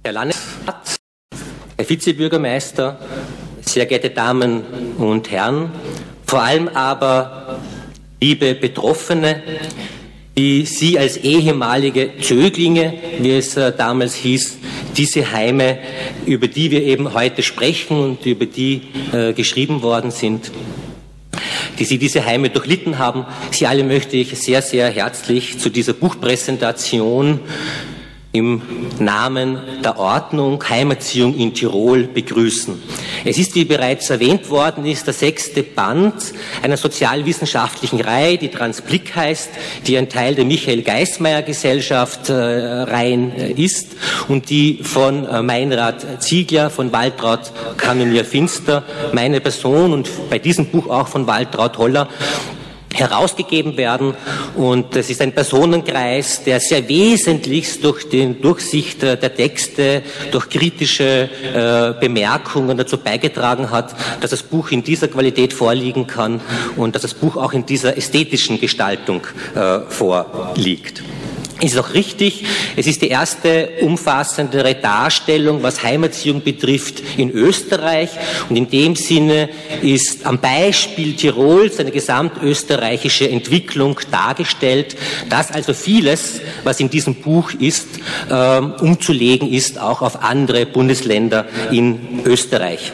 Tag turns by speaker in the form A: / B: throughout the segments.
A: Herr Landesrat, Herr Vizebürgermeister, sehr geehrte Damen und Herren, vor allem aber liebe Betroffene, die Sie als ehemalige Zöglinge, wie es damals hieß, diese Heime, über die wir eben heute sprechen und über die geschrieben worden sind, die Sie diese Heime durchlitten haben, Sie alle möchte ich sehr, sehr herzlich zu dieser Buchpräsentation im Namen der Ordnung Heimerziehung in Tirol begrüßen. Es ist, wie bereits erwähnt worden ist, der 6. Band einer sozialwissenschaftlichen Reihe, die Transblick heißt, die ein Teil der Michael Geismeier Gesellschaft Reihen ist und die von Meinrad Ziegler, von Waltraud Kanonier-Finster, meine Person und bei diesem Buch auch von Waltraud Holler herausgegeben werden, und es ist ein Personenkreis, der sehr wesentlich durch die Durchsicht der Texte, durch kritische Bemerkungen dazu beigetragen hat, dass das Buch in dieser Qualität vorliegen kann und dass das Buch auch in dieser ästhetischen Gestaltung vorliegt. Es ist auch richtig, es ist die erste umfassendere Darstellung, was Heimerziehung betrifft, in Österreich, und in dem Sinne ist am Beispiel Tirols eine gesamtösterreichische Entwicklung dargestellt, dass also vieles, was in diesem Buch ist, umzulegen ist, auch auf andere Bundesländer in Österreich.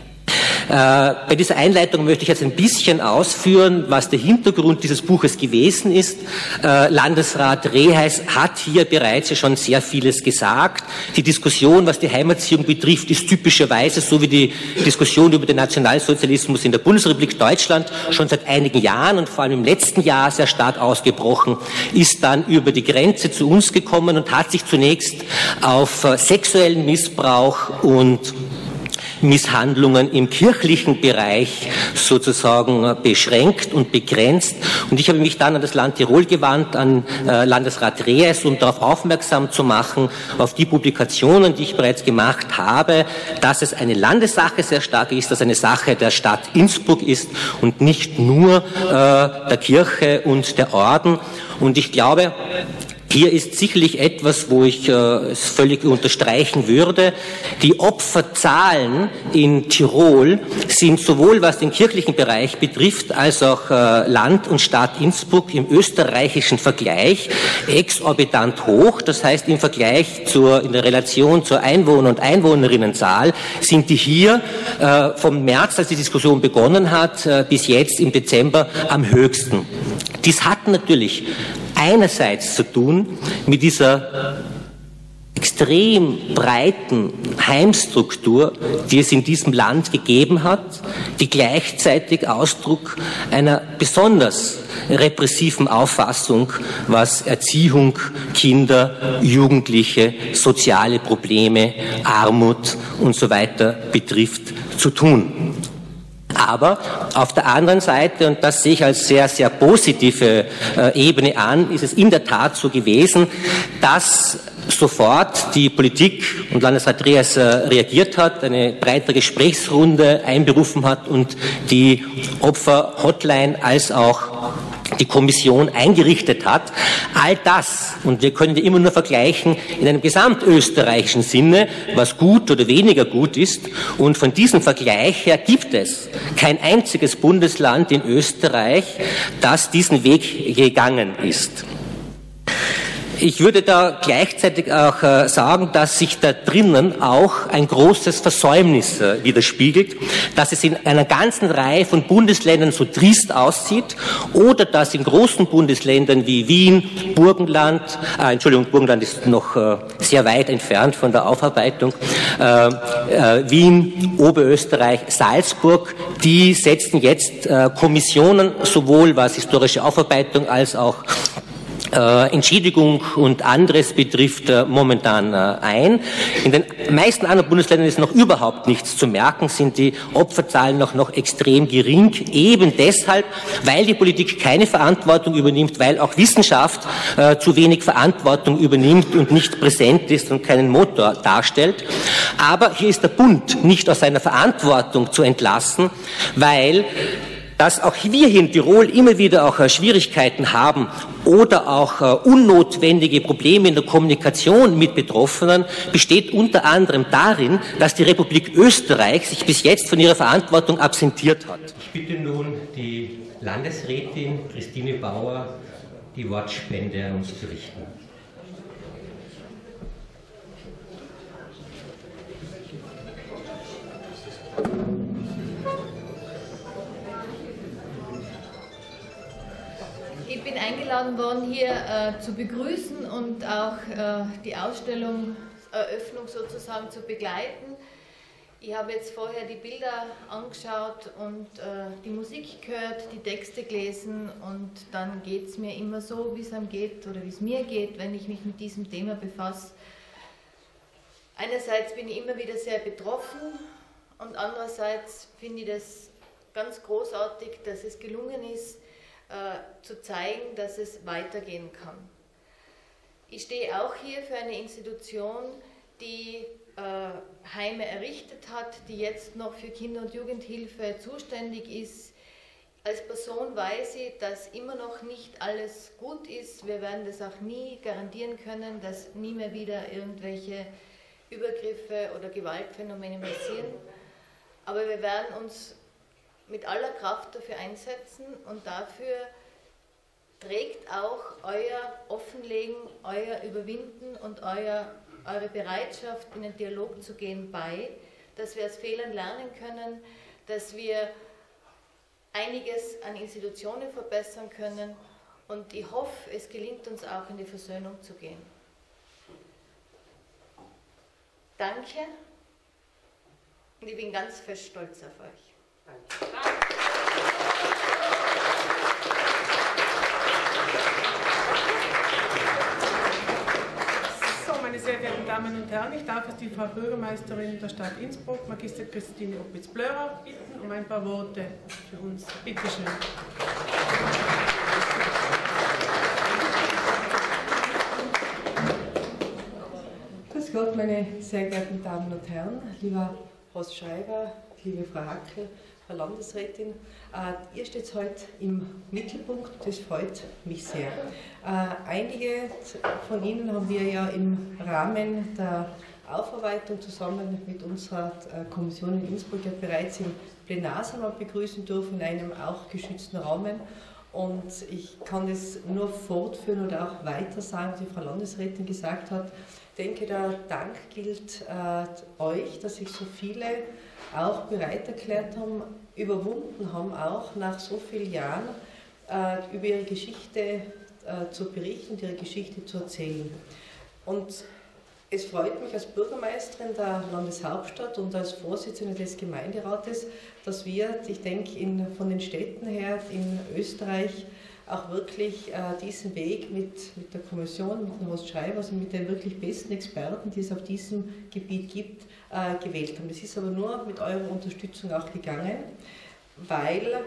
A: Bei dieser Einleitung möchte ich jetzt ein bisschen ausführen, was der Hintergrund dieses Buches gewesen ist. Landesrat Reheis hat hier bereits ja schon sehr vieles gesagt. Die Diskussion, was die Heimerziehung betrifft, ist typischerweise, so wie die Diskussion über den Nationalsozialismus in der Bundesrepublik Deutschland, schon seit einigen Jahren und vor allem im letzten Jahr sehr stark ausgebrochen, ist dann über die Grenze zu uns gekommen und hat sich zunächst auf sexuellen Missbrauch und Misshandlungen im kirchlichen Bereich sozusagen beschränkt und begrenzt. Und ich habe mich dann an das Land Tirol gewandt, an Landesrat Reheis, um darauf aufmerksam zu machen, auf die Publikationen, die ich bereits gemacht habe, dass es eine Landessache sehr stark ist, dass eine Sache der Stadt Innsbruck ist und nicht nur der Kirche und der Orden. Und ich glaube, hier ist sicherlich etwas, wo ich es völlig unterstreichen würde. Die Opferzahlen in Tirol sind sowohl was den kirchlichen Bereich betrifft, als auch Land und Stadt Innsbruck im österreichischen Vergleich exorbitant hoch. Das heißt, im Vergleich in der Relation zur Einwohner- und Einwohnerinnenzahl sind die hier vom März, als die Diskussion begonnen hat, bis jetzt im Dezember am höchsten. Dies hat natürlich einerseits zu tun mit dieser extrem breiten Heimstruktur, die es in diesem Land gegeben hat, die gleichzeitig Ausdruck einer besonders repressiven Auffassung, was Erziehung, Kinder, Jugendliche, soziale Probleme, Armut und so weiter betrifft, zu tun. Aber auf der anderen Seite, und das sehe ich als sehr, sehr positive Ebene an, ist es in der Tat so gewesen, dass sofort die Politik und Landesrat Reheis reagiert hat, eine breitere Gesprächsrunde einberufen hat und die Opfer-Hotline als auch die Kommission eingerichtet hat. All das, und wir können ja immer nur vergleichen in einem gesamtösterreichischen Sinne, was gut oder weniger gut ist, und von diesem Vergleich her gibt es kein einziges Bundesland in Österreich, das diesen Weg gegangen ist. Ich würde da gleichzeitig auch sagen, dass sich da drinnen auch ein großes Versäumnis widerspiegelt, dass es in einer ganzen Reihe von Bundesländern so trist aussieht oder dass in großen Bundesländern wie Wien, Burgenland, Burgenland ist noch sehr weit entfernt von der Aufarbeitung, Wien, Oberösterreich, Salzburg, die setzen jetzt Kommissionen, sowohl was historische Aufarbeitung als auch Entschädigung und anderes betrifft momentan ein. In den meisten anderen Bundesländern ist noch überhaupt nichts zu merken, sind die Opferzahlen noch extrem gering, eben deshalb, weil die Politik keine Verantwortung übernimmt, weil auch Wissenschaft zu wenig Verantwortung übernimmt und nicht präsent ist und keinen Motor darstellt. Aber hier ist der Bund nicht aus seiner Verantwortung zu entlassen, weil Dass auch wir hier in Tirol immer wieder auch Schwierigkeiten haben oder auch unnotwendige Probleme in der Kommunikation mit Betroffenen, besteht unter anderem darin, dass die Republik Österreich sich bis jetzt von ihrer Verantwortung absentiert hat. Ich bitte nun die Landesrätin Christine Bauer, die Wortspende an uns zu richten.
B: Ich bin eingeladen worden, hier zu begrüßen und auch die Ausstellungseröffnung sozusagen zu begleiten. Ich habe jetzt vorher die Bilder angeschaut und die Musik gehört, die Texte gelesen, und dann geht es mir immer so, wie es einem geht oder wie es mir geht, wenn ich mich mit diesem Thema befasse. Einerseits bin ich immer wieder sehr betroffen und andererseits finde ich das ganz großartig, dass es gelungen ist, zu zeigen, dass es weitergehen kann. Ich stehe auch hier für eine Institution, die Heime errichtet hat, die jetzt noch für Kinder- und Jugendhilfe zuständig ist. Als Person weiß ich, dass immer noch nicht alles gut ist. Wir werden das auch nie garantieren können, dass nie mehr wieder irgendwelche Übergriffe oder Gewaltphänomene passieren. Aber wir werden uns mit aller Kraft dafür einsetzen, und dafür trägt auch euer Offenlegen, euer Überwinden und eure Bereitschaft, in den Dialog zu gehen, bei, dass wir aus Fehlern lernen können, dass wir einiges an Institutionen verbessern können, und ich hoffe, es gelingt uns auch, in die Versöhnung zu gehen. Danke, und ich bin ganz fest stolz auf euch.
C: So, meine sehr verehrten Damen und Herren, ich darf jetzt die Frau Bürgermeisterin der Stadt Innsbruck, Magister Christine Opitz-Blörer, bitten um ein paar Worte für uns. Bitte schön.
D: Grüß Gott, meine sehr geehrten Damen und Herren, lieber Horst Schreiber, liebe Frau Hackel, Frau Landesrätin, ihr steht heute im Mittelpunkt, das freut mich sehr. Einige von Ihnen haben wir ja im Rahmen der Aufarbeitung zusammen mit unserer Kommission in Innsbruck ja bereits im Plenarsaal begrüßen dürfen, in einem auch geschützten Rahmen. Und ich kann das nur fortführen oder auch weiter sagen, was die Frau Landesrätin gesagt hat. Ich denke, der Dank gilt euch, dass sich so viele auch bereit erklärt haben, überwunden haben, auch nach so vielen Jahren über ihre Geschichte zu berichten und ihre Geschichte zu erzählen. Und es freut mich als Bürgermeisterin der Landeshauptstadt und als Vorsitzende des Gemeinderates, dass wir, ich denke, von den Städten her in Österreich auch wirklich diesen Weg mit der Kommission, mit dem Horst Schreiber, also mit den wirklich besten Experten, die es auf diesem Gebiet gibt, gewählt haben. Das ist aber nur mit eurer Unterstützung auch gegangen, weil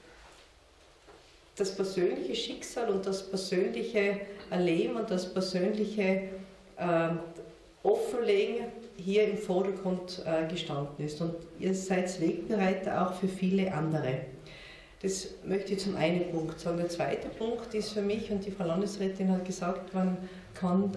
D: das persönliche Schicksal und das persönliche Erleben und das persönliche Offenlegen hier im Vordergrund gestanden ist. Und ihr seid Wegbereiter auch für viele andere. Das möchte ich zum einen Punkt sagen. Der zweite Punkt ist für mich, und die Frau Landesrätin hat gesagt, man kann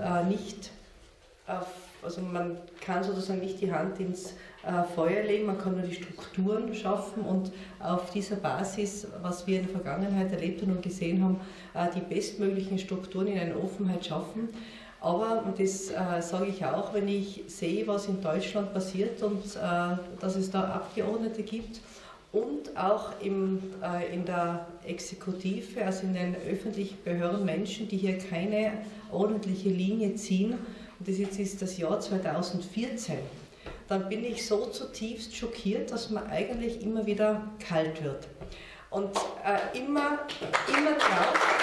D: man kann sozusagen nicht die Hand ins Feuer legen, man kann nur die Strukturen schaffen und auf dieser Basis, was wir in der Vergangenheit erlebt haben und gesehen haben, die bestmöglichen Strukturen in einer Offenheit schaffen. Aber, und das sage ich auch, wenn ich sehe, was in Deutschland passiert und dass es da Abgeordnete gibt und auch in der Exekutive, also in den öffentlichen Behörden, Menschen, die hier keine ordentliche Linie ziehen, und das jetzt ist das Jahr 2014, dann bin ich so zutiefst schockiert, dass man eigentlich immer wieder kalt wird. Und immer drauf.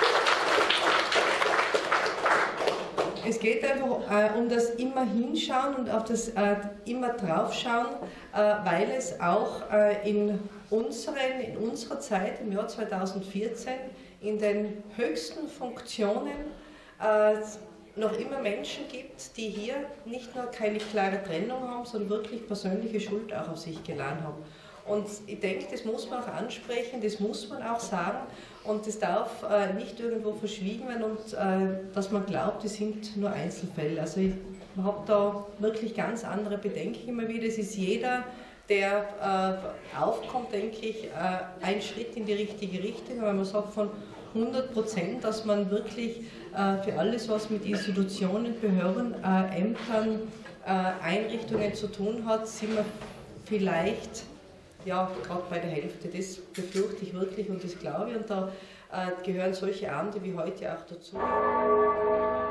D: Es geht einfach um das immer hinschauen und auf das immer draufschauen, weil es auch in unserer Zeit, im Jahr 2014, in den höchsten Funktionen noch immer Menschen gibt, die hier nicht nur keine klare Trennung haben, sondern wirklich persönliche Schuld auch auf sich geladen haben. Und ich denke, das muss man auch ansprechen, das muss man auch sagen und das darf nicht irgendwo verschwiegen werden und dass man glaubt, das sind nur Einzelfälle. Also ich habe da wirklich ganz andere Bedenken immer wieder. Es ist jeder, der aufkommt, denke ich, ein Schritt in die richtige Richtung, weil man sagt von 100%, dass man wirklich für alles, was mit Institutionen, Behörden, Ämtern, Einrichtungen zu tun hat, sind wir vielleicht ja, gerade bei der Hälfte. Das befürchte ich wirklich und das glaube ich und da gehören solche Abende wie heute auch dazu.